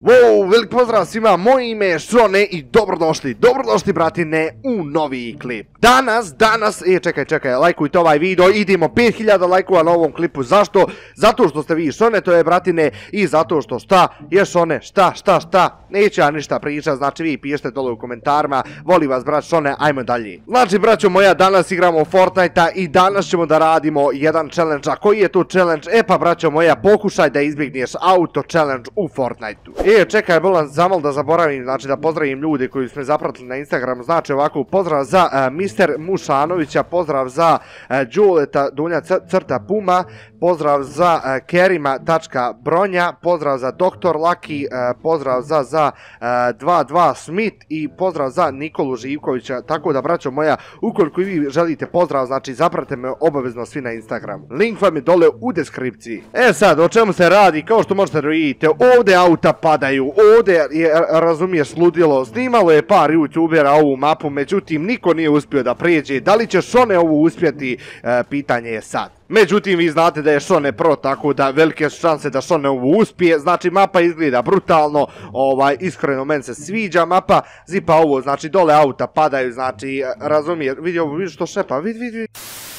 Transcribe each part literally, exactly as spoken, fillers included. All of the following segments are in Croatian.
Wow, velik pozdrav svima, moje ime je Šone i dobrodošli, dobrodošli bratine u novi klip. Danas, danas, e čekaj, čekaj, lajkujte ovaj video, idemo pet hiljada lajkova na ovom klipu, zašto? Zato što ste vi Šone, to je bratine, i zato što šta je Šone, šta, šta, šta, neću ja ništa pričat, znači vi pišite dole u komentarima, voli vas brat Šone, ajmo dalje. Znači braćo moja, danas igramo Fortnite-a i danas ćemo da radimo jedan challenge, a koji je to challenge? E pa braćo moja, pokušaj da izbjegneš auto challenge u Fortnite-u. E, čekaj, bolan zamal da zaboravim, znači da pozdravim ljudi koji su me zapratili na Instagramu, znači ovako, pozdrav za uh, mister Mušanovića, pozdrav za uh, Đuleta Dunja crta Puma, pozdrav za uh, Kerima.bronja, pozdrav za doktor Laki, uh, pozdrav za za uh, dva dva Smith i pozdrav za Nikolu Živkovića, tako da braćo moja, ukoliko i vi želite pozdrav, znači zapratite me obavezno svi na Instagramu. Link vam je dole u deskripciji. E sad, o čemu se radi, kao što možete da vidite, ovdje auta padaju, ovdje je, razumiješ, sludilo, snimalo je par youtubera ovu mapu, međutim niko nije uspio da prijeđe, da li će Šone ovu uspjeti, e, pitanje je sad. Međutim, vi znate da je Šone pro, tako da velike su šanse da Šone ovu uspije, znači mapa izgleda brutalno, ovaj, iskreno meni se sviđa mapa, zipa ovo, znači dole auta padaju, znači, razumiješ, vidi ovo, vidi što šepa, vidi, vidi, vidi.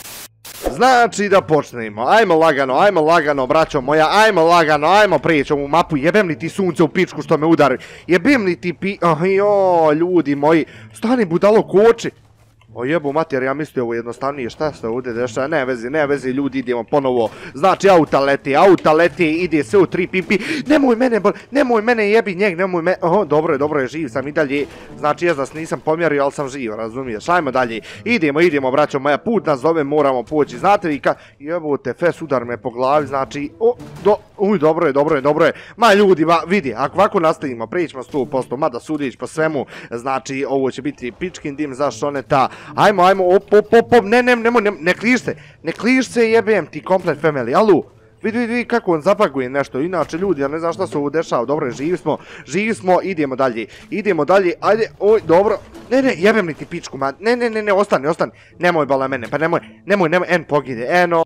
Znači da počnemo, ajmo lagano, ajmo lagano braćo moja, ajmo lagano, ajmo prijeći ovu mapu, jebem li ti sunce u pičku što me udari, jebem li ti pi... Oh, jo, ljudi moji, stani budalo koči. O jebu mater, ja mislio ovo jednostavnije, šta se ovdje dešava, ne vezi, ne vezi, ljudi, idemo ponovo, znači auta leti, auta leti, ide se u tri pipi, nemoj mene, nemoj mene, jebi njeg, nemoj mene, oho, dobro je, dobro je, živ sam i dalje, znači ja nas nisam pomjerio, ali sam živ, razumiješ, ajmo dalje, idemo, idemo, braćo moja, put nas zove, moramo poći, znate vi ka, jebote, fes udar me po glavi, znači, o, do, uj, dobro je, dobro je, dobro je, ma ljudi, ma, vidi, ako ovako nastavimo, prijećemo sto posto, mada sudić po svemu, znači, ovo će biti pičkin dim za Šoneta. Ajmo, ajmo, op, op, op, op, ne, ne, nemoj, ne, ne kliš se, ne kliš se, jebem ti komplet family, alu, vidi, vidi, vidi kako on zapaguje nešto, inače ljudi, ja ne znam šta se ovo dešava, dobro, živi smo, živi smo, idemo dalje, idemo dalje, ajde, oj, dobro, ne, ne, jebem li ti pičku, ma, ne, ne, ne, ne, ostani, ostani, nemoj bala mene, pa nemoj, nemoj, nemoj, en pogide, eno.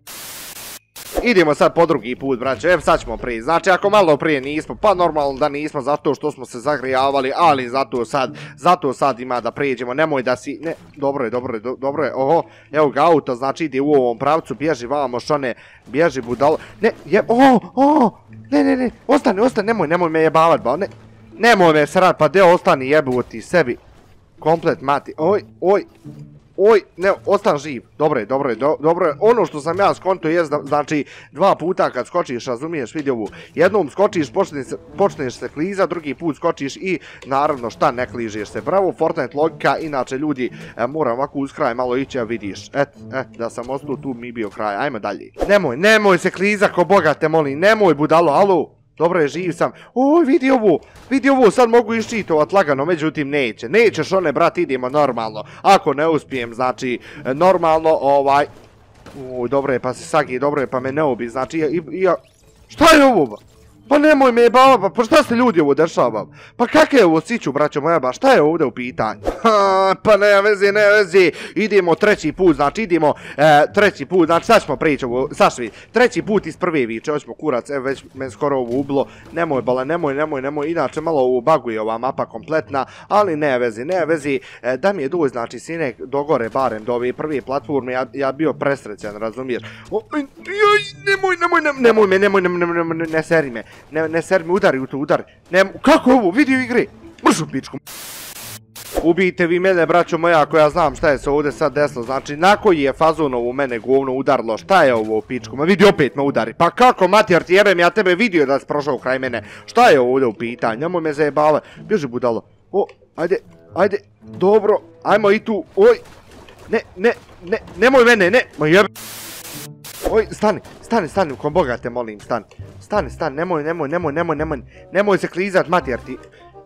Idemo sad po drugi put, braće, evo sad ćemo prije, znači ako malo prije nismo, pa normalno da nismo zato što smo se zagrijavali, ali zato sad, zato sad ima da prijeđemo, nemoj da si, ne, dobro je, dobro je, do, dobro je, oho, evo ga auto, znači ide u ovom pravcu, bježi vamo Šone, bježi budalo, ne, je, oho, oho, ne, ne, ne, ostani, ostani, nemoj, nemoj me jebavat, ba, ne, nemoj me srat, pa deo ostani jebu ti sebi, komplet mati, oj, oj, oj, ne, ostan živ, dobro je, dobro je, do, dobro je, ono što sam ja skonto je, znači, dva puta kad skočiš, razumiješ, vidi ovu, jednom skočiš, počneš, počneš se klizat, drugi put skočiš i, naravno, šta, ne kližeš se, bravo, Fortnite logika, inače, ljudi, e, moram ovako uz kraj malo ići, a vidiš, et, et, da sam ostao tu, mi bio kraj, ajmo dalje, nemoj, nemoj se klizat ko Boga te molim, nemoj budalo, alo, dobro je, živ sam, oj, vidi ovo, vidi ovo, sad mogu iščitovat lagano, međutim neće, neće Šone, brat, idemo normalno, ako ne uspijem, znači, normalno, ovaj, uj, dobro je, pa se sagi, dobro je, pa me ne ubi, znači, i, i, ja, šta je ovo, pa nemoj me jebava, pa šta se ljudi ovo dešava, pa kak je ovo siću, braćo moja, ba, šta je ovdje u pitanju, ha, pa ne vezi, ne vezi, idemo treći put, znači, idemo, e, treći put, znači, sad ćemo prići ovo, sad švi, treći put iz prve viče, ovo ćemo kurac, evo već men skoro ovo ubilo, nemoj bala, nemoj, nemoj, nemoj, inače malo ovo baguje ova mapa kompletna, ali ne vezi, ne vezi, e, da mi je doći, znači, sinek dogore barem do ove prve platforme, ja, ja bio presrećan, razumiješ, o, nemoj, nemoj, nemoj, nemoj me, nemoj, nemoj, nemoj, nemoj, ne seri me. Ne, ne ser mi, udari u to, udari. Ne, kako je ovo, vidi u igri? Mršu pičku. Ubijte vi mene, braćo moja, ako ja znam šta je se ovdje sad desilo. Znači, na koji je fazonovo mene govno udarilo, šta je ovo pičku? Ma vidi, opet me udari. Pa kako, mater, ti jebem, ja tebe vidio da si prošao kraj mene. Šta je ovdje u pitanju? Nemoj me zajebava. Bježi budalo. O, ajde, ajde, dobro, ajmo i tu, oj. Ne, ne, ne, nemoj mene, ne, ma jebem. Oj, stani, stani, stani, ko Boga te molim, stani. Stani, stani, nemoj, nemoj, nemoj, nemoj, nemoj, nemoj se klizat, mater ti.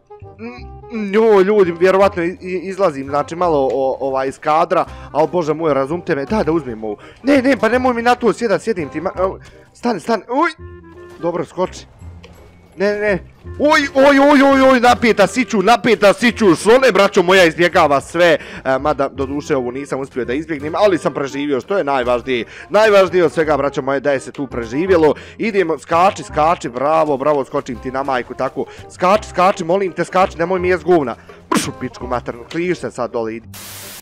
Jo, ljudi, vjerovatno izlazim, znači malo ovaj iz kadra, ali bože moj, razumite me, daj da uzmem ovu. Ne, ne, pa nemoj mi na to sjedat, sjedim ti, stani, stani, uj, dobro, skoči. Ne, ne, oj, oj, oj, oj, oj, napeta siću, napeta siću, Šone, braćo moja, izbjegava sve, e, mada, do duše, ovo nisam uspio da izbjegnem, ali sam preživio, što je najvažnije, najvažnije od svega, braćo moje, da je se tu preživjelo, idemo, skači, skači, bravo, bravo, skočim ti na majku, tako, skači, skači, molim te, skači, nemoj mi jest govna, pršu pičku maternu, kliš se sad dole, idi.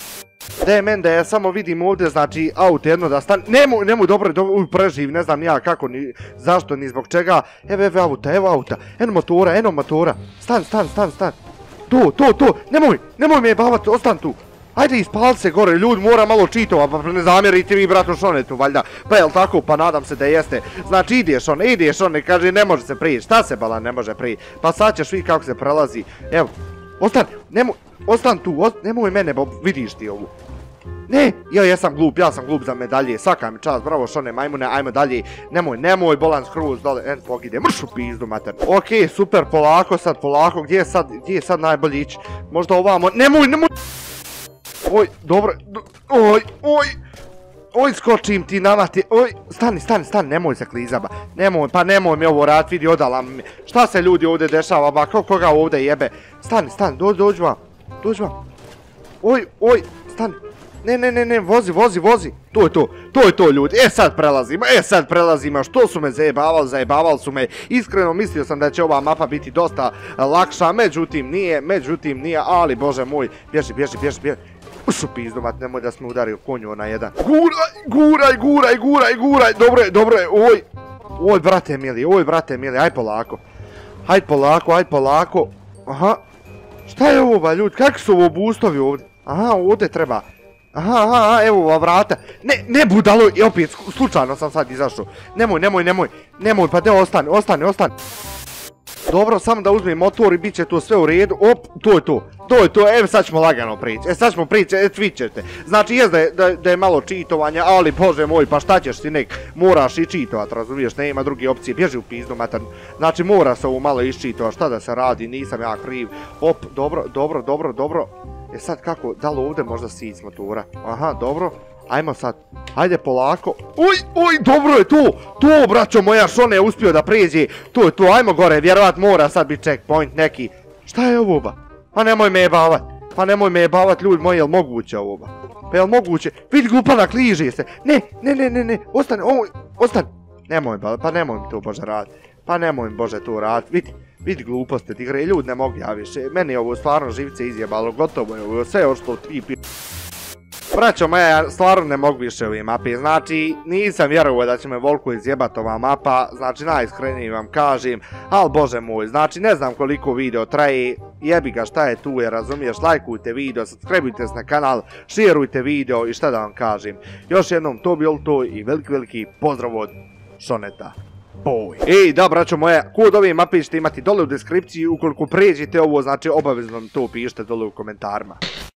De, men, da ja samo vidim ovdje, znači, auto jedno da stane, nemoj, nemoj, dobro, dobro, uj, preživ, ne znam ja kako, ni, zašto, ni zbog čega, evo, evo auta, evo auta, eno motora, eno motora, stan, stan, stan, stan, to, to, to, nemoj, nemoj me jebavat, ostan tu, ajde ispal se gore, ljudi, mora malo čitova, pa ne zamjerite mi brato Šonetu, valjda, pa jel tako, pa nadam se da jeste, znači ideš on, ideš on, kaže ne može se prijeći, šta se bala ne može prijeći, pa sad ćeš vidjeti kako se prelazi, evo, ostan, nemoj, ostan tu, ost, nemoj mene, bo vidiš ti ovu. Ne, ja jesam glup, ja sam glup za medalje, svaka mi čast, bravo Šone majmune, ajmo dalje, nemoj, nemoj, bolan skroz dole, en pogide, mršu pizdu mater. Okej, super, polako sad, polako, gdje je sad, gdje je sad najbolji ići, možda ovamo, nemoj, nemoj. Oj, dobro, oj, oj, oj, skočim ti na mati, oj, stani, stani, stani, nemoj se klizaba, nemoj, pa nemoj mi ovo rad, vidi, odala mi, šta se ljudi ovdje dešava, ba, koga ovdje jebe, stani, stani, dođi, dođi vam, dođi vam, oj, oj, stani. Ne, ne, ne, ne, vozi, vozi, vozi, to je to, to je to ljudi, e sad prelazimo, e sad prelazimo, što su me zajebavali, zajebavali su me, iskreno mislio sam da će ova mapa biti dosta lakša, međutim nije, međutim nije, ali bože moj, bježi, bježi, bježi, bježi, ušu pizdu mat, nemoj da smo udario konju na jedan, guraj, guraj, guraj, guraj, guraj, dobro je, dobro je, oj, oj brate mili, oj brate mili, aj polako, aj polako, aj polako, aha, šta je ovo ba ljudi, kakvi su ovo boostovi ovdje, aha, ovdje treba. Aha, aha, evo ova vrata. Ne, ne budalo, i opet, slučajno sam sad izašao. Nemoj, nemoj, nemoj, nemoj, pa ne, ostani, ostani, ostani. Dobro, samo da uzmem motor i bit će to sve u redu. Op, to je to, to je to, evo sad ćemo lagano prići. E sad ćemo prići, e svi ćete. Znači, jest da je, da, da je malo čitovanja, ali bože moj, pa šta ćeš ti nek, moraš i čitovat, razumiješ, nema druge opcije, bježi u pizdu mater. Znači, mora se ovo malo iščitovat, šta da se radi, nisam ja kriv. Op, dobro, dobro, dobro, dobro. E sad kako, da li ovdje možda sić s motora? Aha, dobro. Ajmo sad. Ajde polako. Uj, uj, dobro je to. To, braćo moja, Šone je uspio da pređe. To je to, ajmo gore, vjerovat mora sad biti checkpoint neki. Šta je ovo ba? Pa nemoj me jebavat. Pa nemoj me jebavat, ljudi moji, jel moguće ovo ba? Pa jel moguće? Vidi glupana, kliže se. Ne, ne, ne, ne, ne, ostane, ovo, ostane. Nemoj ba, pa nemoj mi to bože raditi. Pa nemoj mi bože to raditi, vidi. Vidi gluposti ti gre, ljudi ne mogu ja više, meni je ovo stvarno živce izjebalo, gotovo je ovo, sve ošlo ti pi... Braćo moja, ja stvarno ne mogu više ove mape, znači nisam vjerovao da će me volko izjebat ova mapa, znači najiskrenije vam kažem, ali bože moj, znači ne znam koliko video traje, jebi ga šta je tu je, razumiješ, lajkujte video, subscribeujte se na kanal, šerujte video i šta da vam kažem. Još jednom to bilo to i veliki veliki pozdrav od Šoneta. Boj. Ej, da, braćo moja, kod ove mape ćete imati dole u deskripciji, ukoliko pređete ovo, znači obavezno to pišite dole u komentarima.